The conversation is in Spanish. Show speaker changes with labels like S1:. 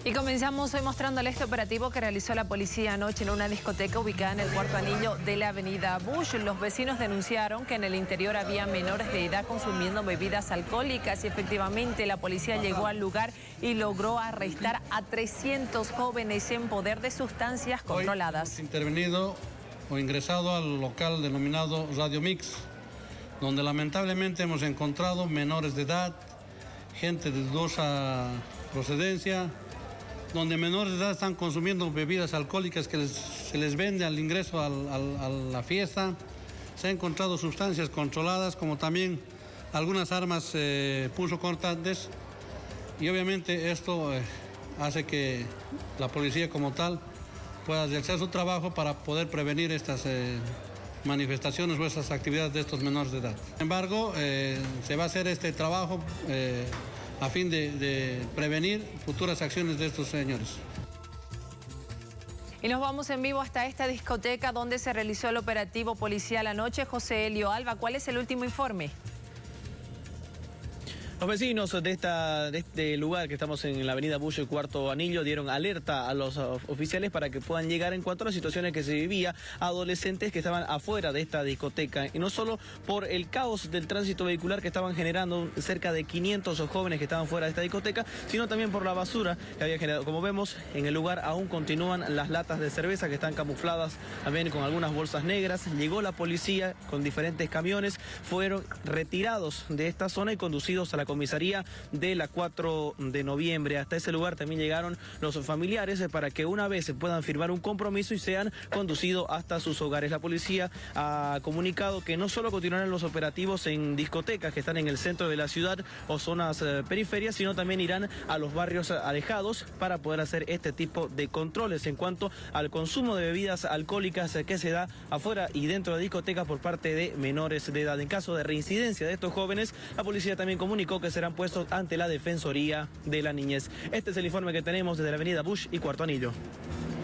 S1: Y comenzamos hoy mostrándoles este operativo que realizó la policía anoche en una discoteca ubicada en el cuarto anillo de la avenida Bush. Los vecinos denunciaron que en el interior había menores de edad consumiendo bebidas alcohólicas y efectivamente la policía llegó al lugar y logró arrestar a 300 jóvenes en poder de sustancias controladas.
S2: Hemos intervenido o ingresado al local denominado Radio Mix, donde lamentablemente hemos encontrado menores de edad, gente de dudosa procedencia, donde menores de edad están consumiendo bebidas alcohólicas que se les vende al ingreso a la fiesta. Se han encontrado sustancias controladas, como también algunas armas punzocortantes, y obviamente esto hace que la policía como tal pueda realizar su trabajo para poder prevenir estas manifestaciones o estas actividades de estos menores de edad. Sin embargo, se va a hacer este trabajo a fin de prevenir futuras acciones de estos señores.
S1: Y nos vamos en vivo hasta esta discoteca donde se realizó el operativo policial anoche. José Elio Alba, ¿cuál es el último informe?
S3: Los vecinos de este lugar que estamos en la avenida Bush, el cuarto anillo, dieron alerta a los oficiales para que puedan llegar en cuanto a las situaciones que se vivía, adolescentes que estaban afuera de esta discoteca. Y no solo por el caos del tránsito vehicular que estaban generando cerca de 500 jóvenes que estaban fuera de esta discoteca, sino también por la basura que había generado. Como vemos, en el lugar aún continúan las latas de cerveza que están camufladas también con algunas bolsas negras. Llegó la policía con diferentes camiones, fueron retirados de esta zona y conducidos a la comisaría de la 4 de noviembre. Hasta ese lugar también llegaron los familiares para que una vez se puedan firmar un compromiso y sean conducidos hasta sus hogares. La policía ha comunicado que no solo continuarán los operativos en discotecas que están en el centro de la ciudad o zonas periferias, sino también irán a los barrios alejados para poder hacer este tipo de controles en cuanto al consumo de bebidas alcohólicas que se da afuera y dentro de discotecas por parte de menores de edad. En caso de reincidencia de estos jóvenes, la policía también comunicó que serán puestos ante la Defensoría de la Niñez. Este es el informe que tenemos desde la avenida Bush y Cuarto Anillo.